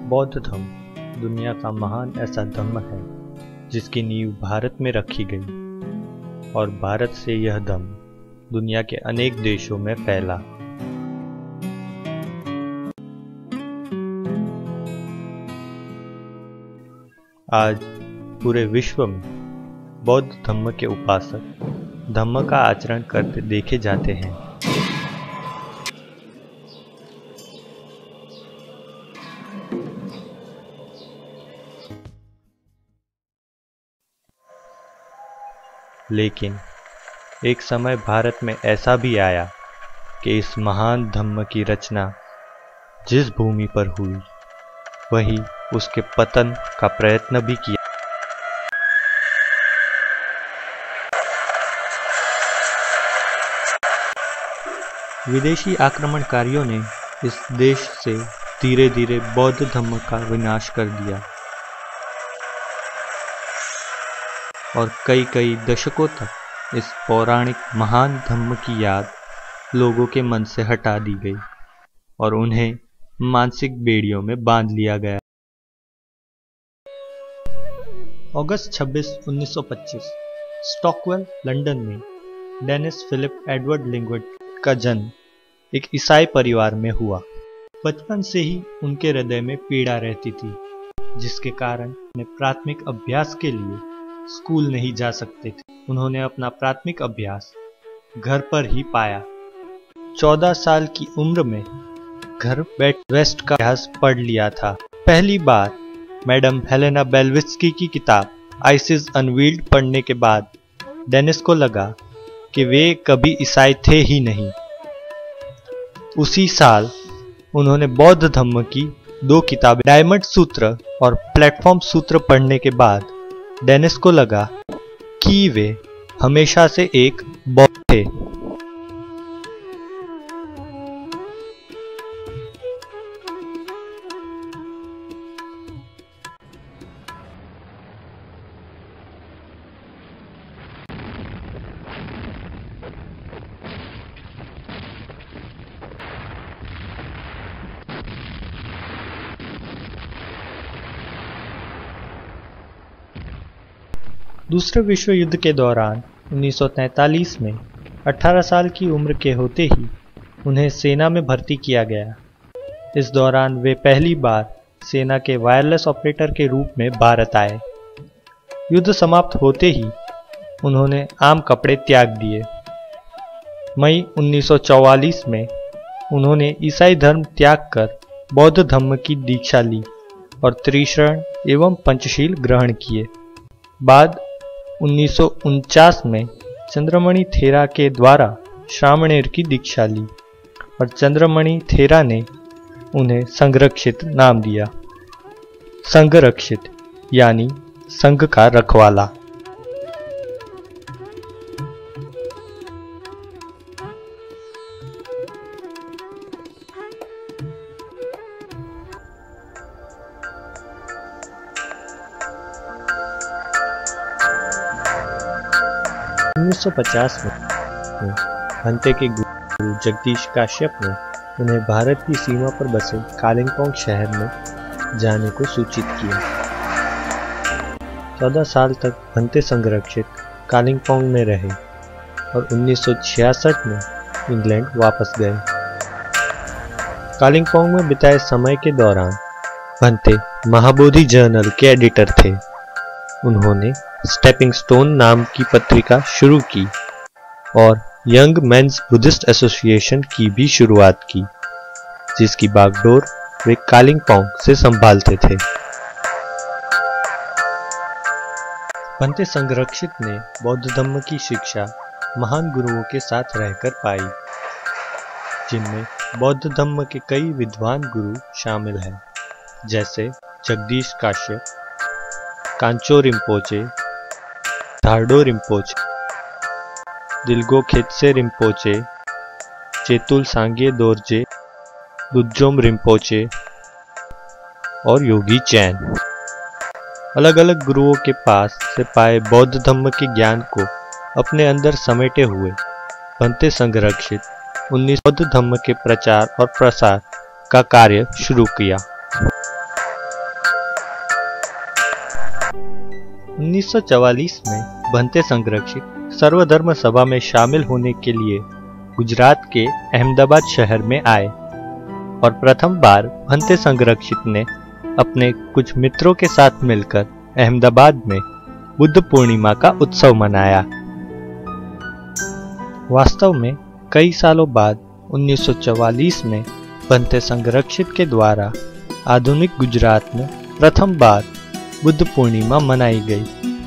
बौद्ध धम्म दुनिया का महान ऐसा धम्म है जिसकी नींव भारत में रखी गई और भारत से यह धम्म दुनिया के अनेक देशों में फैला। आज पूरे विश्व में बौद्ध धम्म के उपासक धम्म का आचरण करते देखे जाते हैं। लेकिन एक समय भारत में ऐसा भी आया कि इस महान धम्म की रचना जिस भूमि पर हुई वही उसके पतन का प्रयत्न भी किया। विदेशी आक्रमणकारियों ने इस देश से धीरे धीरे बौद्ध धम्म का विनाश कर दिया और कई दशकों तक इस पौराणिक महान धम्म की याद लोगों के मन से हटा दी गई और उन्हें मानसिक बेड़ियों में बांध लिया गया। अगस्त 26, 1925 स्टॉकवेल, लंदन में डेनिस फिलिप एडवर्ड लिंगवर्ड का जन्म एक ईसाई परिवार में हुआ। बचपन से ही उनके हृदय में पीड़ा रहती थी, जिसके कारण उन्हें प्राथमिक अभ्यास के लिए स्कूल नहीं जा सकते थे। उन्होंने अपना प्राथमिक अभ्यास घर पर ही पाया। 14 साल की उम्र में घर बैठ वेस्ट का इतिहास पढ़ लिया था। पहली बार मैडम हेलेना बेल्विस्की की किताब आइसिस अनवील्ड पढ़ने के बाद डेनिस को लगा कि वे कभी ईसाई थे ही नहीं। उसी साल उन्होंने बौद्ध धम्म की 2 किताबें डायमंड सूत्र और प्लेटफॉर्म सूत्र पढ़ने के बाद डेनिस को लगा कि वे हमेशा से एक बौद्ध थे। दूसरे विश्व युद्ध के दौरान 1943 में 18 साल की उम्र के होते ही उन्हें सेना में भर्ती किया गया। इस दौरान वे पहली बार सेना के वायरलेस ऑपरेटर के रूप में भारत आए। युद्ध समाप्त होते ही उन्होंने आम कपड़े त्याग दिए। मई 1944 में उन्होंने ईसाई धर्म त्याग कर बौद्ध धम्म की दीक्षा ली और त्रिशरण एवं पंचशील ग्रहण किए। बाद 1949 में चंद्रमणि थेरा के द्वारा श्रामणेर की दीक्षा ली और चंद्रमणि थेरा ने उन्हें संघरक्षित नाम दिया। संघरक्षित यानी संघ का रखवाला। उन्नीस 1950 में भंते के गुरु जगदीश काश्यप ने उन्हें भारत की सीमा पर बसे कालिंपोंग शहर में जाने को सूचित किया। 14 साल तक भंते संघरक्षित कालिंपोंग में रहे और 1966 में इंग्लैंड वापस गए। कालिंपोंग में बिताए समय के दौरान भंते महाबोधि जर्नल के एडिटर थे। उन्होंने स्टेपिंग स्टोन नाम की पत्रिका शुरू की और यंग मेंस बुद्धिस्ट एसोसिएशन की भी शुरुआत की, जिसकी बागडोर वे कालिंपोंग से संभालते थे। भंते संघरक्षित ने बौद्ध धम्म की शिक्षा महान गुरुओं के साथ रहकर पाई, जिनमें बौद्ध धम्म के कई विद्वान गुरु शामिल हैं, जैसे जगदीश काश्यप, कांचो रिम्पोचे, धारडो रिम्पोचे, दिलगो खेत्से रिम्पोचे, चेतुल सांगे दोरजे, दुज्जोम रिम्पोचे और योगी चैन। अलग अलग गुरुओं के पास से पाए बौद्ध धम्म के ज्ञान को अपने अंदर समेटे हुए भंते संघरक्षित 19 बौद्ध धम्म के प्रचार और प्रसार का कार्य शुरू किया। 1944 में भंते संघरक्षित सर्वधर्म सभा में शामिल होने के लिए गुजरात के अहमदाबाद शहर में आए और प्रथम बार भंते संघरक्षित ने अपने कुछ मित्रों के साथ मिलकर अहमदाबाद में बुद्ध पूर्णिमा का उत्सव मनाया। वास्तव में कई सालों बाद 1944 में भंते संघरक्षित के द्वारा आधुनिक गुजरात में प्रथम बार बुद्ध पूर्णिमा मनाई गई।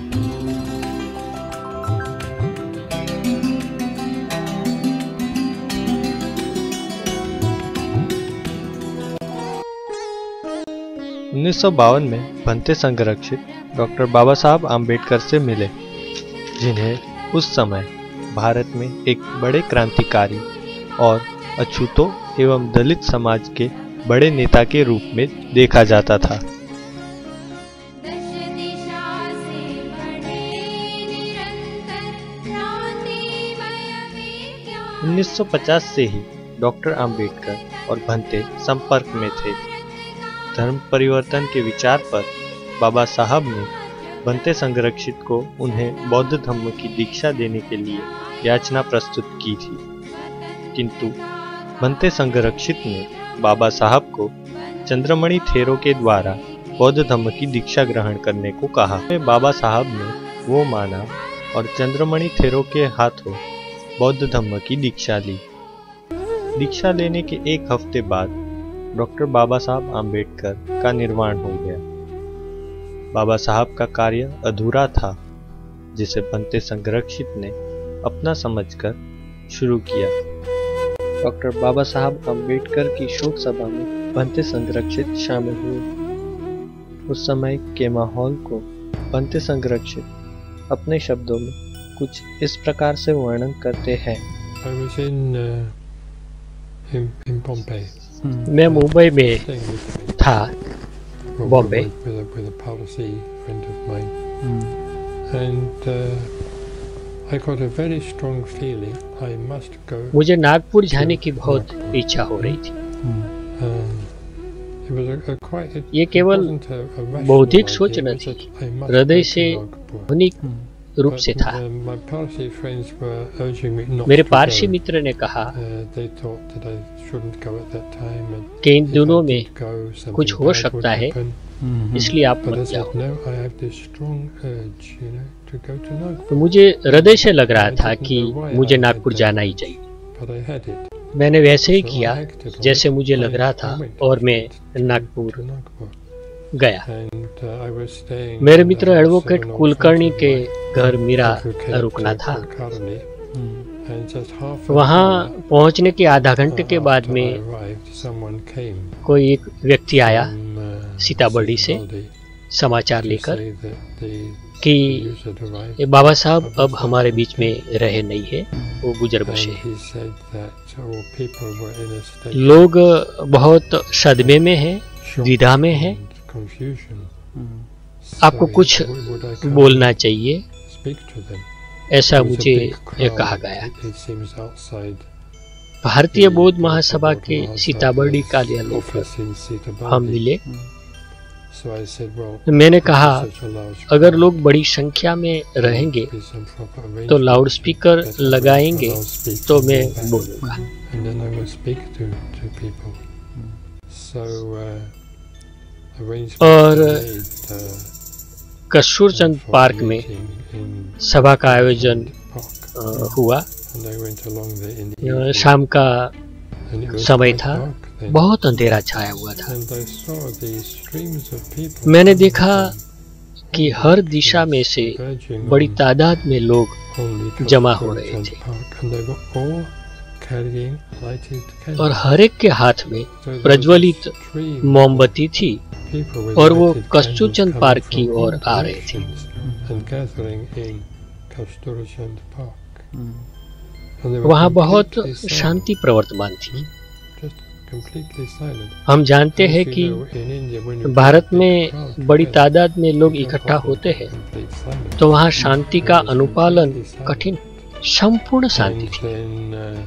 उन्नीस में भंते संघरक्षित डॉक्टर बाबा साहब आम्बेडकर से मिले, जिन्हें उस समय भारत में एक बड़े क्रांतिकारी और अछूतों एवं दलित समाज के बड़े नेता के रूप में देखा जाता था। 1950 से ही डॉक्टर आम्बेडकर और भंते संपर्क में थे। धर्म परिवर्तन के विचार पर बाबा साहब ने भंते संघरक्षित को उन्हें बौद्ध धम्म की दीक्षा देने के लिए याचना प्रस्तुत की थी, किंतु भंते संघरक्षित ने बाबा साहब को चंद्रमणि थेरो के द्वारा बौद्ध धम्म की दीक्षा ग्रहण करने को कहा। बाबा साहब ने वो माना और चंद्रमणि थेरो के हाथों बौद्ध धम्म की दीक्षा ली। दीक्षा लेने के एक हफ्ते बाद डॉक्टर बाबा साहब आम्बेडकर का निर्वाण हो गया। बाबा साहब का कार्य अधूरा था, जिसे भंते संघरक्षित ने अपना समझकर शुरू किया। डॉक्टर बाबा साहब आम्बेडकर की शोक सभा में भंते संघरक्षित शामिल हुए। उस समय के माहौल को भंते संघरक्षित अपने शब्दों में कुछ इस प्रकार से वर्णन करते हैं। मैं मुंबई में था, बॉम्बे, मुझे नागपुर जाने की बहुत इच्छा हो रही थी। ये केवल बौद्धिक सोच न थी, हृदय से आधुनिक रूप से था। मेरे पारसी मित्र ने कहा कि इन दिनों में कुछ हो सकता है, इसलिए आप मत जाओ। तो मुझे हृदय से लग रहा था कि मुझे नागपुर जाना ही चाहिए। मैंने वैसे ही किया जैसे मुझे लग रहा था और मैं नागपुर गया। मेरे मित्र एडवोकेट कुलकर्णी के घर मेरा रुकना था। वहाँ पहुँचने के आधा घंटे के बाद में कोई एक व्यक्ति आया सीताबड़ी से समाचार लेकर कि बाबा साहब अब हमारे बीच में रहे नहीं है, वो गुजर बसे। लोग बहुत सदमे में हैं, द्विधा में हैं, आपको कुछ बोलना चाहिए, ऐसा मुझे कहा गया। भारतीय बौद्ध महासभा के सीताबड़ी कार्यालय पर हम मिले। मैंने कहा अगर लोग बड़ी संख्या में रहेंगे तो लाउड स्पीकर लगाएंगे तो मैं बोलूँगा। और कस्तूरचंद पार्क में सभा का आयोजन हुआ। शाम का समय था, बहुत अंधेरा छाया हुआ था। मैंने देखा कि हर दिशा में से बड़ी तादाद में लोग जमा हो रहे थे और हर एक के हाथ में प्रज्वलित मोमबत्ती थी और वो कस्तूरचंद पार्क की ओर आ रहे थे। वहाँ बहुत शांति प्रवर्तमान थी। हम जानते हैं कि भारत में बड़ी तादाद में लोग इकट्ठा होते हैं तो वहाँ शांति का अनुपालन कठिन, संपूर्ण शांति थी।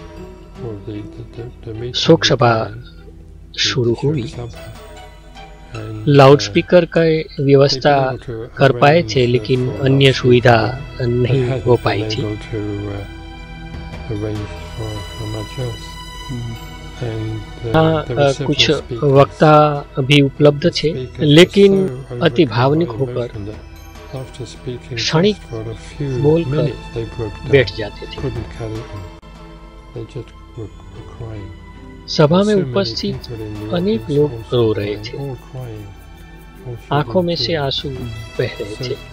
शोक सभा शुरू हुई लाउडस्पीकर का व्यवस्था कर पाए थे, लेकिन अन्य सुविधा नहीं हो पाई थी। हाँ, कुछ वक्ता भी उपलब्ध थे, लेकिन अति भावनिक होकर क्षणिक बोलकर बैठ जाते थे। सभा में उपस्थित अनेक लोग रो रहे थे, आंखों में से आंसू बह रहे थे।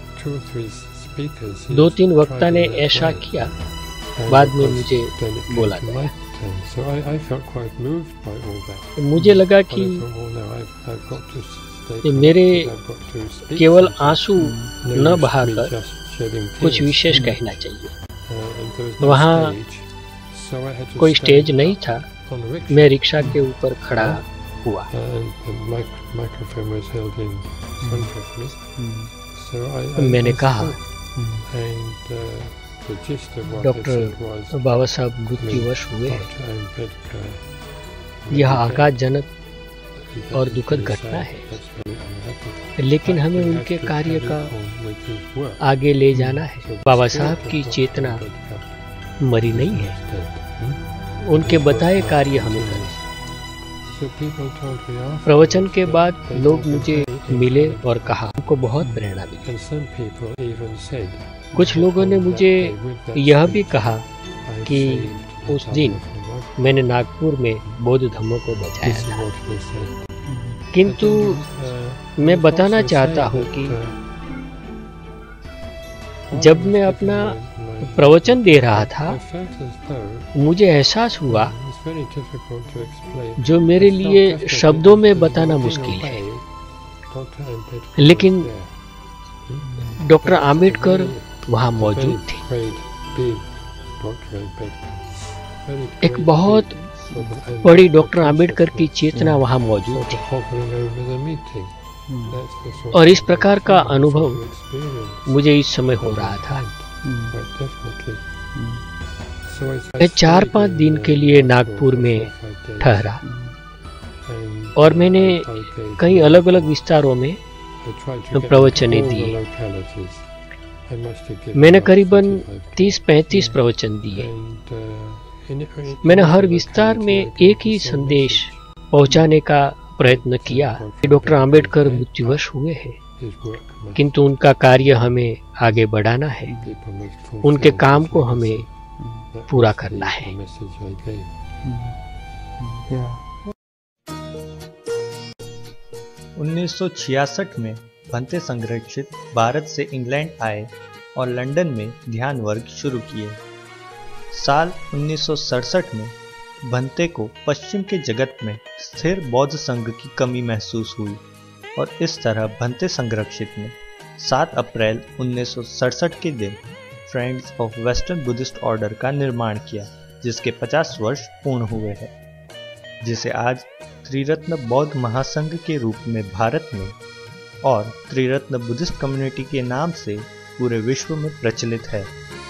2-3 वक्ता ने ऐसा किया, बाद में मुझे बोला गया। मुझे लगा कि मेरे केवल आंसू न बहाकर कुछ विशेष कहना चाहिए। वहाँ कोई स्टेज नहीं था, मैं रिक्शा के ऊपर खड़ा हुआ। मैंने कहा, डॉक्टर बाबा साहब मृत्युवश हुए हैं। यह आघातजनक और दुखद घटना है, लेकिन हमें उनके कार्य का आगे ले जाना है। बाबा साहब की चेतना मरी नहीं है, उनके बताए कार्य हमें करें। प्रवचन के बाद लोग मुझे मिले और कहा, हमको बहुत प्रेरणा मिली। कुछ लोगों ने मुझे यह भी कहा कि उस दिन मैंने नागपुर में बौद्ध धम्मों को बचाया था। किंतु मैं बताना चाहता हूँ कि जब मैं अपना प्रवचन दे रहा था, मुझे एहसास हुआ जो मेरे लिए शब्दों में बताना मुश्किल है, लेकिन डॉक्टर आम्बेडकर वहाँ मौजूद थे। एक बहुत बड़ी डॉक्टर आम्बेडकर की चेतना वहाँ मौजूद थी, और इस प्रकार का अनुभव मुझे इस समय हो रहा था। मैं 4-5 दिन के लिए नागपुर में ठहरा और मैंने कई अलग अलग विस्तारों में प्रवचनें दिए। मैंने करीबन 30-35 प्रवचन दिए। मैंने हर विस्तार में एक ही संदेश पहुंचाने का प्रयत्न किया कि डॉक्टर आम्बेडकर मृत्युवश हुए हैं, किंतु उनका कार्य हमें आगे बढ़ाना है, उनके काम को हमें पूरा करना है। 1966 में भंते संघरक्षित भारत से इंग्लैंड आए और लंदन में ध्यान वर्ग शुरू किए। साल 1967 में भंते को पश्चिम के जगत में स्थिर बौद्ध संघ की कमी महसूस हुई और इस तरह भंते संघरक्षित ने 7 अप्रैल 1967 के दिन friends of western buddhist order का निर्माण किया, जिसके 50 वर्ष पूर्ण हुए हैं, जिसे आज त्रिरत्न बौद्ध महासंघ के रूप में भारत में और त्रिरत्न बुद्धिस्ट कम्युनिटी के नाम से पूरे विश्व में प्रचलित है।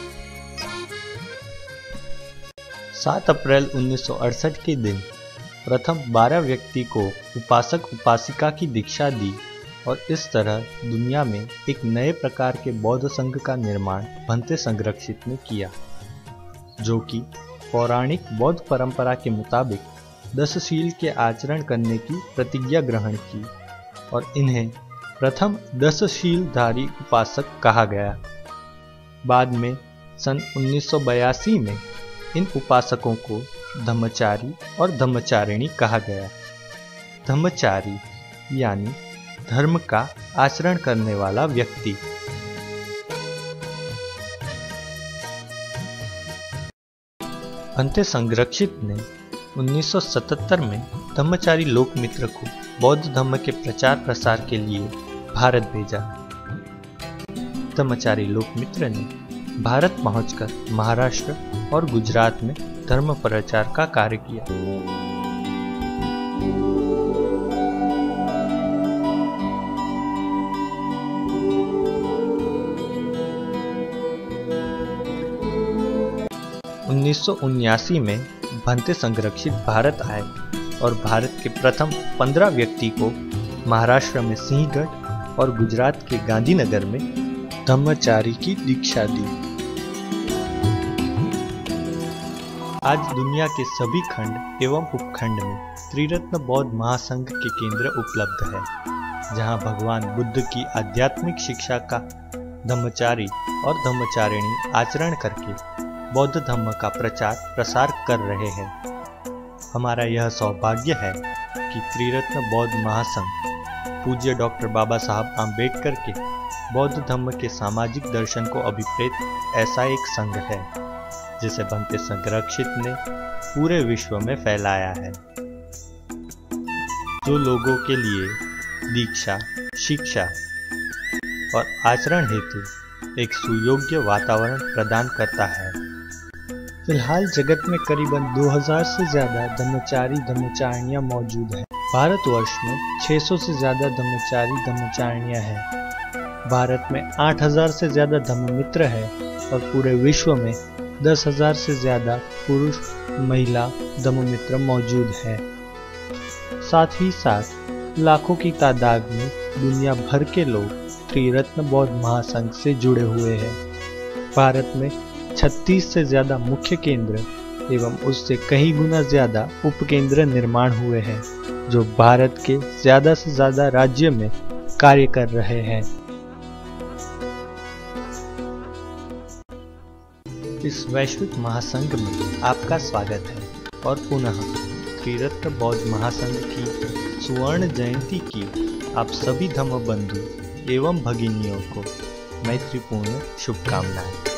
7 अप्रैल 1968 के दिन प्रथम 12 व्यक्ति को उपासक उपासिका की दीक्षा दी और इस तरह दुनिया में एक नए प्रकार के बौद्ध संघ का निर्माण भंते संघरक्षित ने किया, जो कि पौराणिक बौद्ध परंपरा के मुताबिक 10 शील के आचरण करने की प्रतिज्ञा ग्रहण की और इन्हें प्रथम 10 शीलधारी उपासक कहा गया। बाद में सन 1982 में इन उपासकों को धम्मचारी और धम्मचारिणी कहा गया। धम्मचारी यानी धर्म का आचरण करने वाला व्यक्ति। भंते संघरक्षित ने 1977 में धम्मचारी लोकमित्र को बौद्ध धम्म के प्रचार प्रसार के लिए भारत भेजा। धम्मचारी लोकमित्र ने भारत पहुंचकर महाराष्ट्र और गुजरात में धर्म प्रचार का कार्य किया। (1979) में भंते संघरक्षित भारत आए और भारत के प्रथम 15 व्यक्ति को महाराष्ट्र में सिंहगढ़ और गुजरात के गांधीनगर में धम्मचारी की दीक्षा दी। आज दुनिया के सभी खंड एवं उपखंड में त्रिरत्न बौद्ध महासंघ के केंद्र उपलब्ध है, जहां भगवान बुद्ध की आध्यात्मिक शिक्षा का धम्मचारी और धम्मचारिणी आचरण करके बौद्ध धम्म का प्रचार प्रसार कर रहे हैं। हमारा यह सौभाग्य है कि त्रिरत्न बौद्ध महासंघ पूज्य डॉक्टर बाबा साहब आम्बेडकर के बौद्ध धम्म के सामाजिक दर्शन को अभिप्रेत ऐसा एक संघ है, जिसे भंते संघरक्षित ने पूरे विश्व में फैलाया है, जो लोगों के लिए दीक्षा, शिक्षा और आचरण हेतु एक सुयोग्य वातावरण प्रदान करता है। फिलहाल जगत में करीबन 2000 से ज्यादा धम्मचारी धम्मचारिणियां मौजूद हैं। भारतवर्ष में 600 से ज्यादा धम्मचारी धम्मचारिणियां हैं। भारत में 8000 से ज्यादा धम्ममित्र है और पूरे विश्व में 10,000 से ज्यादा पुरुष महिला धम्ममित्र मौजूद हैं। साथ ही साथ लाखों की तादाद में दुनिया भर के लोग त्रिरत्न बौद्ध महासंघ से जुड़े हुए हैं। भारत में 36 से ज्यादा मुख्य केंद्र एवं उससे कई गुना ज्यादा उपकेंद्र निर्माण हुए हैं, जो भारत के ज्यादा से ज्यादा राज्य में कार्य कर रहे हैं। इस वैश्विक महासंघ में आपका स्वागत है और पुनः त्रिरत्न बौद्ध महासंघ की स्वर्ण जयंती की आप सभी धम्म बंधु एवं भगिनियों को मैत्रीपूर्ण शुभकामनाएं।